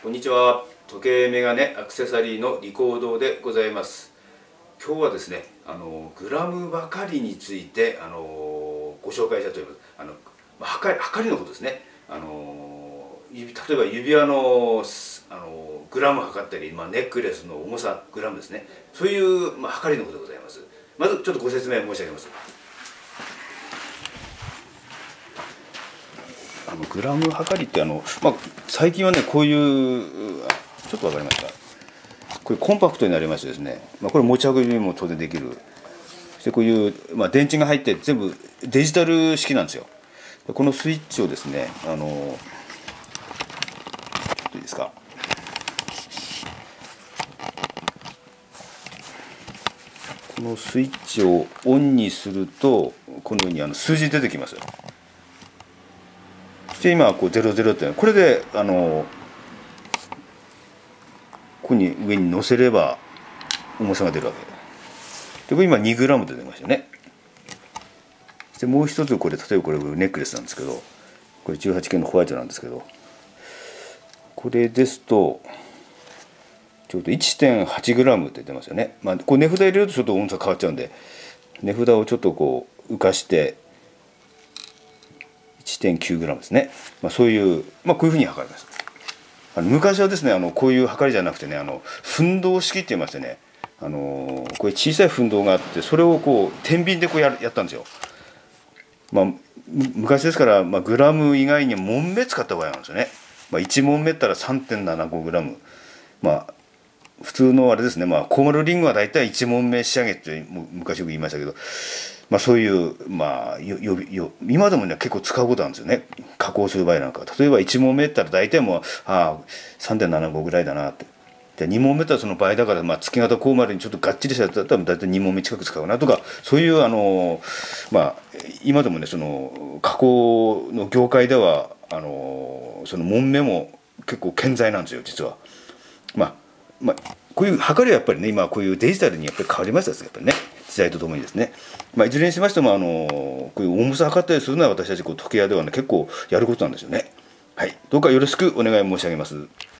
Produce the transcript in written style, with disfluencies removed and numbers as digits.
こんにちは。時計メガネアクセサリーのリコードでございます。今日はですね、グラムばかりについてご紹介したいと思います。測りのことですね。例えば指輪のグラム測ったり、ネックレスの重さグラムですね。そういう測りのことでございます。まずちょっとご説明申し上げます。グラム測りって最近はね、こういうちょっと分かりますか、これコンパクトになりましてですね、これ持ち運びも当然できる。そしてこういう、電池が入って全部デジタル式なんですよ。このスイッチをですね、ちょっといいですか、このスイッチをオンにするとこのように数字出てきます。そして今こう00ってこれでここに上に乗せれば重さが出るわけで、これ今2グラムで出ましたね。そしてもう一つこれ、例えばこれネックレスなんですけど、これ18系のホワイトなんですけど、これですとちょうど 1.8 グラムって出ますよね。こう値札入れるとちょっと重さ変わっちゃうんで、値札をちょっとこう浮かして1.9 グラムですね。そういう、こういうふうに測ります。昔はですね、こういう測りじゃなくてね、奮動式って言いましてね、こういう小さい奮動があって、それをこう天秤でこうやったんですよ。昔ですから、グラム以外に問目使った場合なんですよね。1問目ったら 3.75 グラム。普通のあれですね、コーマルリングはだいたい1問目仕上げって昔よく言いましたけど、そういう今でもね結構使うことなんですよね。加工する場合なんか、例えば1問目ったら大体もう3.75 ぐらいだなって。で2問目ったらその倍だから、月型コーマルにちょっとがっちりしたやつだったら大体2問目近く使うなとか、そういう今でもねその加工の業界ではその問目も結構顕在なんですよ実は。こういう測りはやっぱりね、今こういうデジタルにやっぱり変わりましたですね、やっぱりね、時代とともにですね。いずれにしましてもこういう重さ測ったりするのは私たちこう時計屋ではね結構やることなんですよね。はい、どうかよろしくお願い申し上げます。